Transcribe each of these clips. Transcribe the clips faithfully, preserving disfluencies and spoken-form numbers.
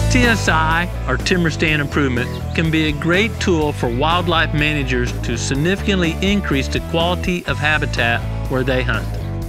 T S I, or timber stand improvement, can be a great tool for wildlife managers to significantly increase the quality of habitat where they hunt.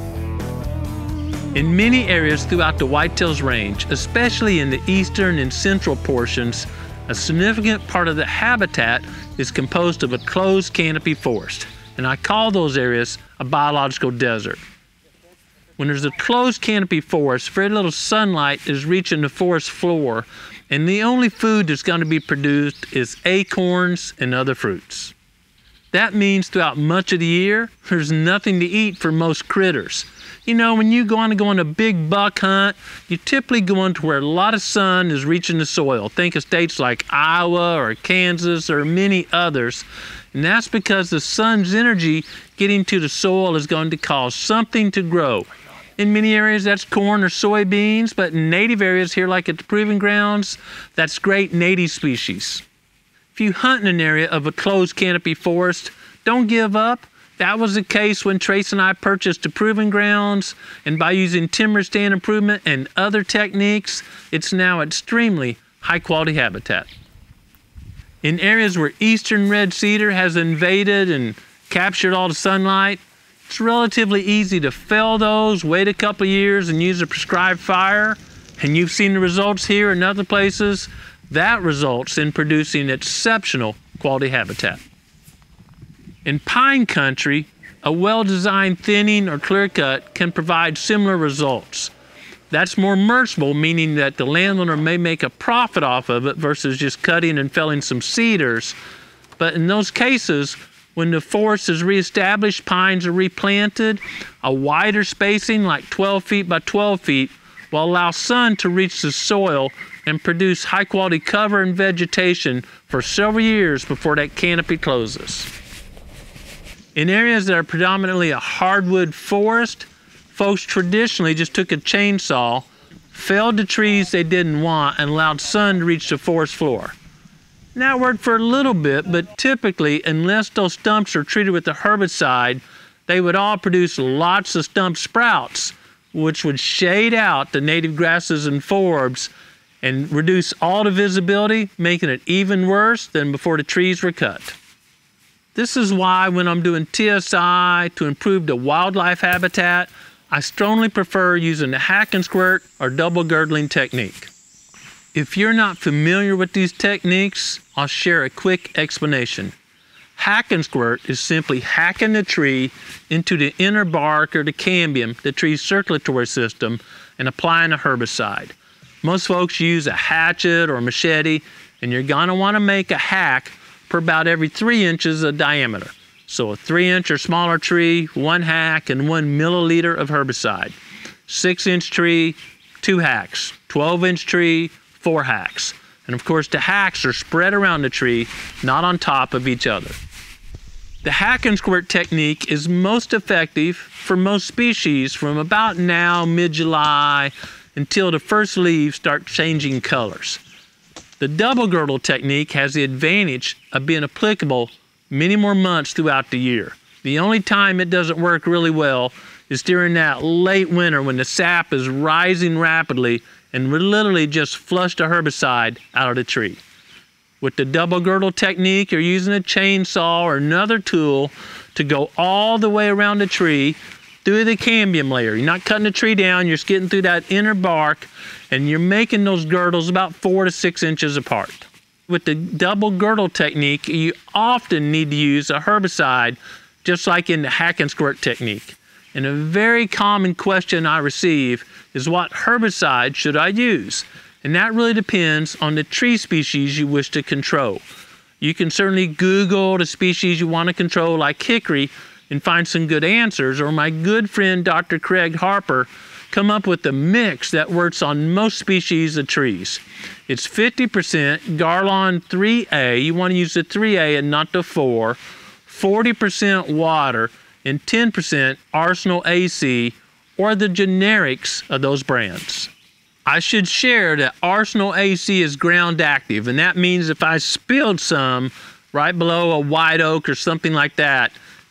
In many areas throughout the Whitetails Range, especially in the eastern and central portions, a significant part of the habitat is composed of a closed canopy forest, and I call those areas a biological desert. When there's a closed canopy forest, very little sunlight is reaching the forest floor, and the only food that's going to be produced is acorns and other fruits. That means throughout much of the year, there's nothing to eat for most critters. You know, when you go on to go on a big buck hunt, you typically go on to where a lot of sun is reaching the soil. Think of states like Iowa or Kansas or many others. And that's because the sun's energy getting to the soil is going to cause something to grow. In many areas, that's corn or soybeans, but in native areas here, like at the proving grounds, that's great native species. If you hunt in an area of a closed canopy forest, don't give up. That was the case when Trace and I purchased the proving grounds, and by using timber stand improvement and other techniques, it's now extremely high quality habitat. In areas where eastern red cedar has invaded and captured all the sunlight, it's relatively easy to fell those, wait a couple of years and use a prescribed fire, and you've seen the results here and other places. That results in producing exceptional quality habitat. In pine country, a well-designed thinning or clear cut can provide similar results. That's more merciful, meaning that the landowner may make a profit off of it versus just cutting and felling some cedars. But in those cases, when the forest is reestablished, pines are replanted, a wider spacing like twelve feet by twelve feet will allow sun to reach the soil and produce high quality cover and vegetation for several years before that canopy closes. In areas that are predominantly a hardwood forest, folks traditionally just took a chainsaw, felled the trees they didn't want, and allowed sun to reach the forest floor. That worked for a little bit, but typically, unless those stumps are treated with a herbicide, they would all produce lots of stump sprouts, which would shade out the native grasses and forbs and reduce all the visibility, making it even worse than before the trees were cut. This is why when I'm doing T S I to improve the wildlife habitat, I strongly prefer using the hack and squirt or double girdling technique. If you're not familiar with these techniques, I'll share a quick explanation. Hack and squirt is simply hacking the tree into the inner bark or the cambium, the tree's circulatory system, and applying a herbicide. Most folks use a hatchet or a machete, and you're gonna wanna make a hack per about every three inches of diameter. So a three inch or smaller tree, one hack and one milliliter of herbicide. Six inch tree, two hacks. twelve inch tree, four hacks. And of course the hacks are spread around the tree, not on top of each other. The hack and squirt technique is most effective for most species from about now, mid-July, until the first leaves start changing colors. The double girdle technique has the advantage of being applicable many more months throughout the year. The only time it doesn't work really well is during that late winter when the sap is rising rapidly and we literally just flush the herbicide out of the tree. With the double girdle technique, you're using a chainsaw or another tool to go all the way around the tree through the cambium layer. You're not cutting the tree down, you're just getting through that inner bark, and you're making those girdles about four to six inches apart. With the double girdle technique, you often need to use a herbicide, just like in the hack and squirt technique. And a very common question I receive is, what herbicide should I use? And that really depends on the tree species you wish to control. You can certainly Google the species you want to control, like hickory, and find some good answers, or my good friend Doctor Craig Harper come up with a mix that works on most species of trees. It's fifty percent Garlon three A, you want to use the three A and not the four, forty percent water, and ten percent Arsenal A C, or the generics of those brands. I should share that Arsenal A C is ground active, and that means if I spilled some right below a white oak or something like that,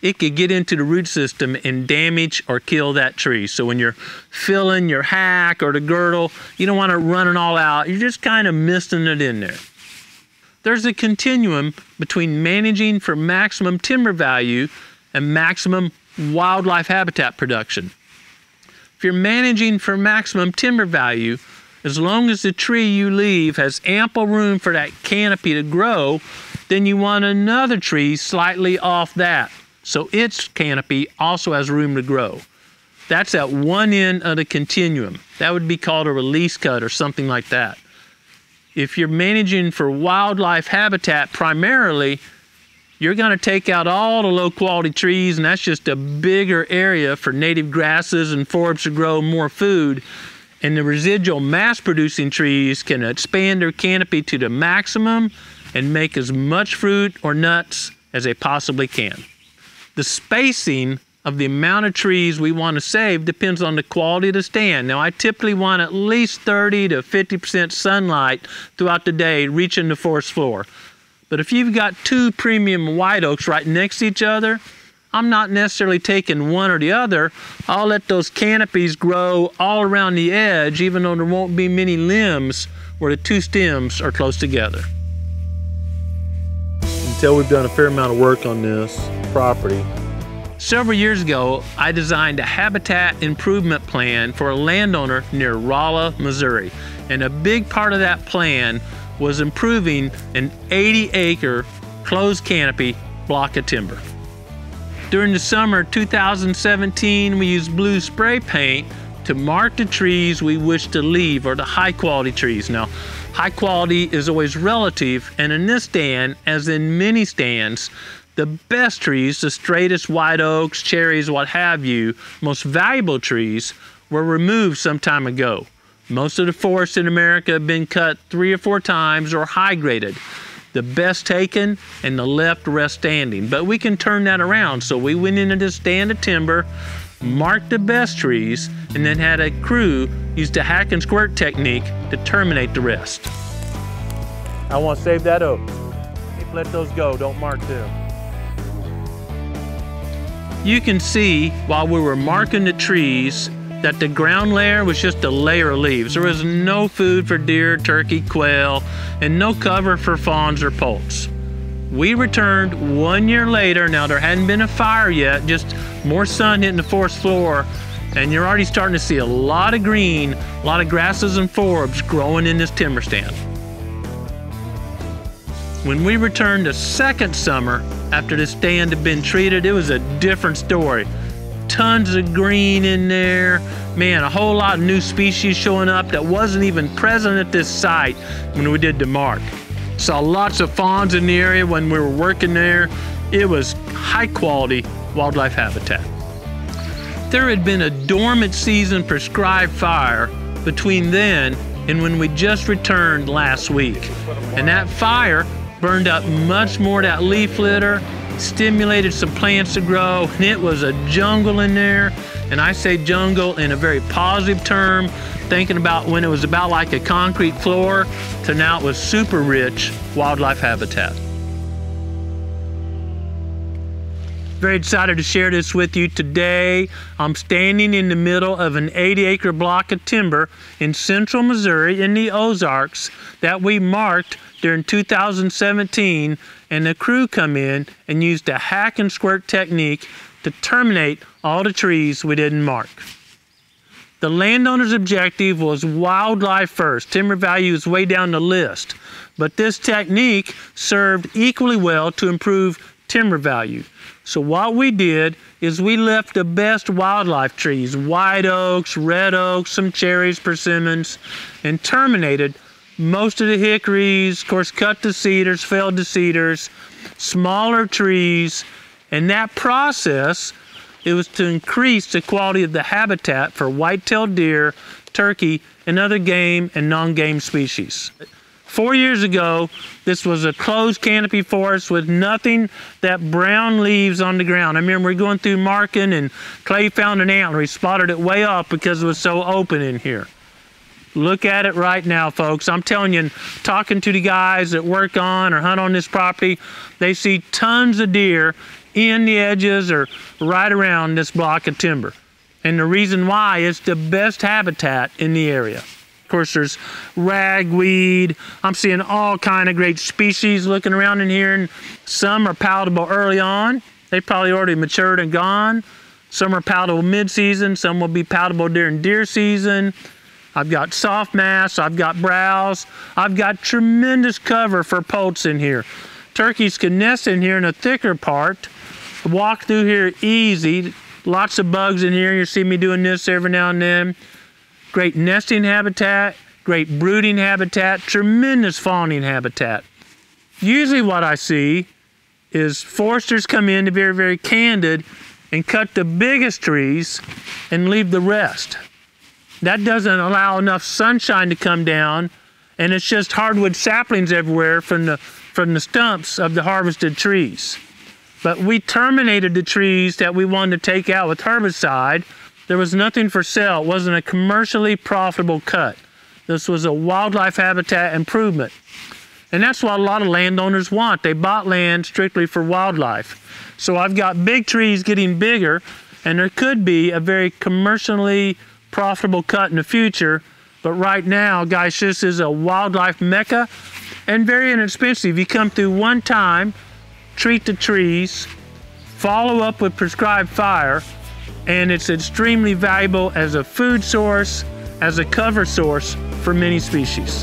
it could get into the root system and damage or kill that tree. So when you're filling your hack or the girdle, you don't want to run it all out. You're just kind of misting it in there. There's a continuum between managing for maximum timber value and maximum wildlife habitat production. If you're managing for maximum timber value, as long as the tree you leave has ample room for that canopy to grow, then you want another tree slightly off that, so its canopy also has room to grow. That's at one end of the continuum. That would be called a release cut or something like that. If you're managing for wildlife habitat primarily, you're going to take out all the low quality trees, and that's just a bigger area for native grasses and forbs to grow more food. And the residual mass producing trees can expand their canopy to the maximum and make as much fruit or nuts as they possibly can. The spacing of the amount of trees we want to save depends on the quality of the stand. Now, I typically want at least thirty to fifty percent sunlight throughout the day reaching the forest floor. But if you've got two premium white oaks right next to each other, I'm not necessarily taking one or the other. I'll let those canopies grow all around the edge, even though there won't be many limbs where the two stems are close together. Until we've done a fair amount of work on this property. Several years ago, I designed a habitat improvement plan for a landowner near Rolla, Missouri. And a big part of that plan was improving an eighty acre closed canopy block of timber. During the summer two thousand seventeen, we used blue spray paint to mark the trees we wish to leave, or the high quality trees. Now, high quality is always relative, and in this stand, as in many stands, the best trees, the straightest white oaks, cherries, what have you, most valuable trees, were removed some time ago. Most of the forests in America have been cut three or four times or high graded. The best taken and the left rest standing. But we can turn that around. So we went into this stand of timber, marked the best trees, and then had a crew use the hack and squirt technique to terminate the rest. I want to save that oak. Let those go, don't mark them. You can see while we were marking the trees that the ground layer was just a layer of leaves. There was no food for deer, turkey, quail, and no cover for fawns or poults. We returned one year later. Now, there hadn't been a fire yet, just more sun hitting the forest floor, and you're already starting to see a lot of green, a lot of grasses and forbs growing in this timber stand. When we returned the second summer after the stand had been treated, it was a different story. Tons of green in there. Man, a whole lot of new species showing up that wasn't even present at this site when we did the mark. Saw lots of fawns in the area when we were working there. It was high quality wildlife habitat. There had been a dormant season prescribed fire between then and when we just returned last week. And that fire burned up much more of that leaf litter, stimulated some plants to grow, and it was a jungle in there. And I say jungle in a very positive term, thinking about when it was about like a concrete floor to now it was super rich wildlife habitat. Very excited to share this with you today. I'm standing in the middle of an eighty acre block of timber in central Missouri in the Ozarks that we marked during two thousand seventeen, and the crew come in and used a hack and squirt technique to terminate all the trees we didn't mark. The landowner's objective was wildlife first. Timber value is way down the list, but this technique served equally well to improve timber value. So what we did is we left the best wildlife trees, white oaks, red oaks, some cherries, persimmons, and terminated most of the hickories, of course cut the cedars, felled the cedars, smaller trees, and that process, it was to increase the quality of the habitat for white-tailed deer, turkey, and other game and non-game species. Four years ago, this was a closed canopy forest with nothing that brown leaves on the ground. I remember going through marking and Clay found an antler. He spotted it way up because it was so open in here. Look at it right now, folks. I'm telling you, talking to the guys that work on or hunt on this property, they see tons of deer in the edges or right around this block of timber. And the reason why, it's the best habitat in the area. Of course, there's ragweed. I'm seeing all kind of great species looking around in here, and some are palatable early on. They probably already matured and gone. Some are palatable mid-season. Some will be palatable during deer season. I've got soft mass. I've got browse. I've got tremendous cover for poults in here. Turkeys can nest in here in a thicker part. Walk through here easy. Lots of bugs in here. You see me doing this every now and then. Great nesting habitat, great brooding habitat, tremendous fawning habitat. Usually what I see is foresters come in to be very, very candid and cut the biggest trees and leave the rest. That doesn't allow enough sunshine to come down, and it's just hardwood saplings everywhere from the, from the stumps of the harvested trees. But we terminated the trees that we wanted to take out with herbicide. There was nothing for sale. It wasn't a commercially profitable cut. This was a wildlife habitat improvement. And that's what a lot of landowners want. They bought land strictly for wildlife. So I've got big trees getting bigger, and there could be a very commercially profitable cut in the future. But right now, guys, this is a wildlife mecca and very inexpensive. You come through one time, treat the trees, follow up with prescribed fire, and it's extremely valuable as a food source, as a cover source for many species.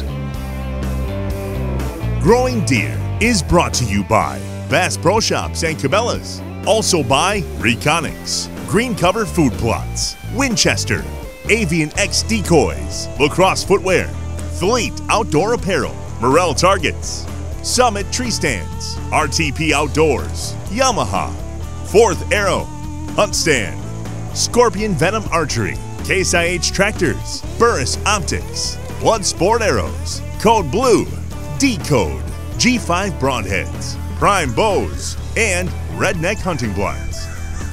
Growing Deer is brought to you by Bass Pro Shops and Cabela's. Also by Reconics, Green Cover Food Plots, Winchester, Avian X Decoys, Lacrosse Footwear, Fleet Outdoor Apparel, Morel Targets, Summit Tree Stands, R T P Outdoors, Yamaha, Fourth Arrow, Hunt Stand, Scorpion Venom Archery, Case I H Tractors, Burris Optics, Blood Sport Arrows, Code Blue, D-Code, G five Broadheads, Prime Bows, and Redneck Hunting Blinds.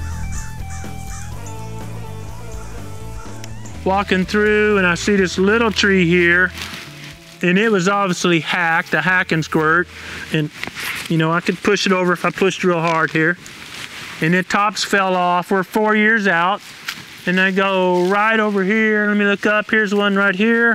Walking through, and I see this little tree here, and it was obviously hacked, a hack and squirt, and you know, I could push it over if I pushed real hard here. And the tops fell off. We're four years out, and I go right over here. Let me look up. Here's one right here.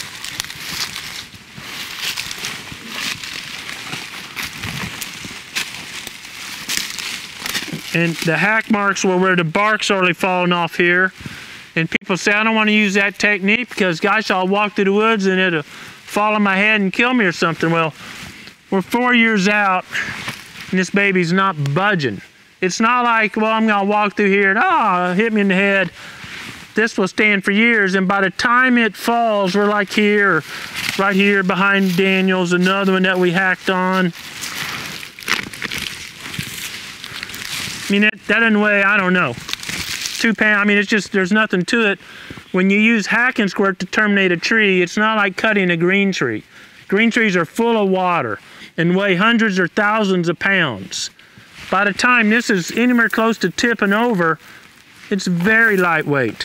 And the hack marks were where the bark's already fallen off here. And people say, I don't want to use that technique because, gosh, I'll walk through the woods and it'll fall on my head and kill me or something. Well, we're four years out, and this baby's not budging. It's not like, well, I'm gonna walk through here and, ah, oh, hit me in the head. This will stand for years, and by the time it falls, we're like here, right here behind Daniel's, another one that we hacked on. I mean, that, that doesn't weigh, I don't know, two pounds. I mean, it's just, there's nothing to it. When you use hack and squirt to terminate a tree, it's not like cutting a green tree. Green trees are full of water and weigh hundreds or thousands of pounds. By the time this is anywhere close to tipping over, it's very lightweight.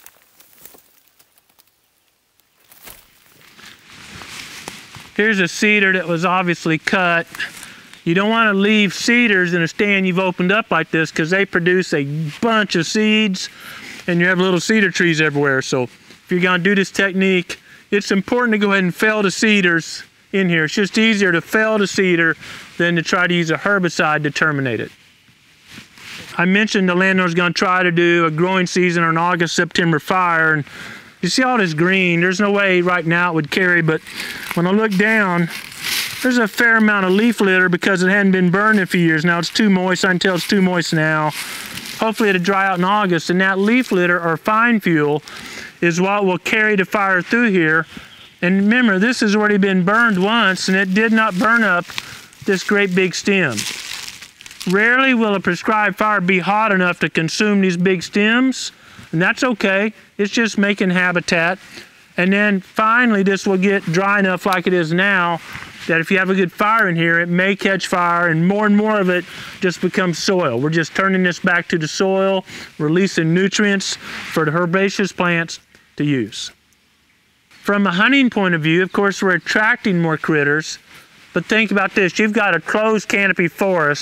Here's a cedar that was obviously cut. You don't want to leave cedars in a stand you've opened up like this because they produce a bunch of seeds and you have little cedar trees everywhere. So if you're going to do this technique, it's important to go ahead and fell the cedars in here. It's just easier to fell the cedar than to try to use a herbicide to terminate it. I mentioned the landowner's going to try to do a growing season or an August, September fire, and you see all this green. There's no way right now it would carry, but when I look down, there's a fair amount of leaf litter because it hadn't been burned in a few years. Now it's too moist. I can tell it's too moist now. Hopefully it'll dry out in August, and that leaf litter or fine fuel is what will carry the fire through here. And remember, this has already been burned once, and it did not burn up this great big stem. Rarely will a prescribed fire be hot enough to consume these big stems, and that's okay. It's just making habitat. And then finally, this will get dry enough like it is now that if you have a good fire in here, it may catch fire, and more and more of it just becomes soil. We're just turning this back to the soil, releasing nutrients for the herbaceous plants to use. From a hunting point of view, of course, we're attracting more critters, but think about this. You've got a closed canopy forest,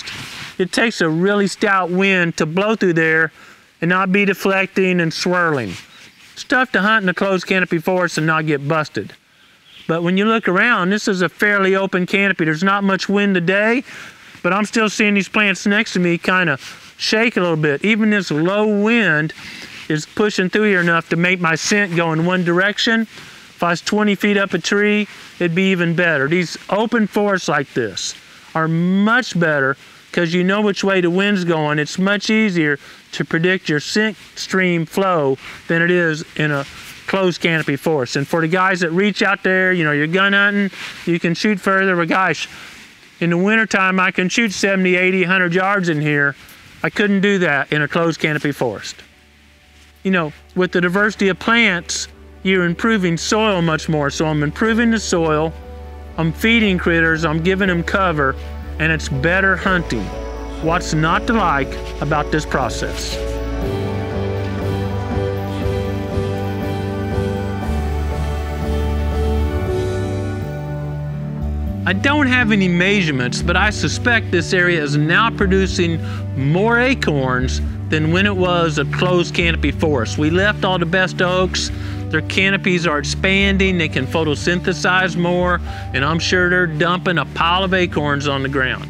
it takes a really stout wind to blow through there and not be deflecting and swirling. It's tough to hunt in a closed canopy forest and not get busted. But when you look around, this is a fairly open canopy. There's not much wind today, but I'm still seeing these plants next to me kind of shake a little bit. Even this low wind is pushing through here enough to make my scent go in one direction. If I was twenty feet up a tree, it'd be even better. These open forests like this are much better because you know which way the wind's going. It's much easier to predict your scent stream flow than it is in a closed canopy forest. And for the guys that reach out there, you know, you're gun hunting, you can shoot further, but gosh, in the wintertime, I can shoot seventy, eighty, one hundred yards in here. I couldn't do that in a closed canopy forest. You know, with the diversity of plants, you're improving soil much more. So I'm improving the soil, I'm feeding critters, I'm giving them cover, and it's better hunting. What's not to like about this process? I don't have any measurements, but I suspect this area is now producing more acorns than when it was a closed canopy forest. We left all the best oaks. Their canopies are expanding, they can photosynthesize more, and I'm sure they're dumping a pile of acorns on the ground.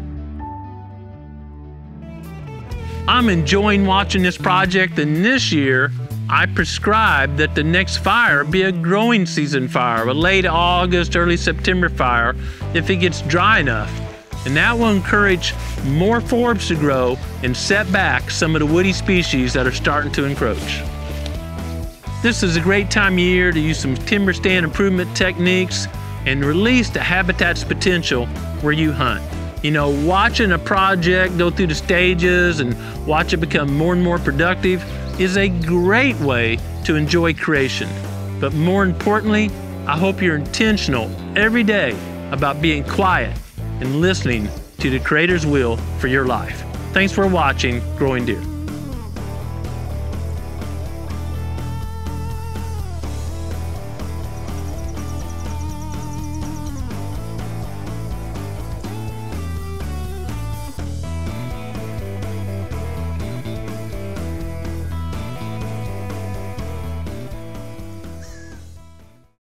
I'm enjoying watching this project, and this year, I prescribed that the next fire be a growing season fire, a late August, early September fire, if it gets dry enough. And that will encourage more forbs to grow and set back some of the woody species that are starting to encroach. This is a great time of year to use some timber stand improvement techniques and release the habitat's potential where you hunt. You know, watching a project go through the stages and watch it become more and more productive is a great way to enjoy creation. But more importantly, I hope you're intentional every day about being quiet and listening to the Creator's will for your life. Thanks for watching Growing Deer.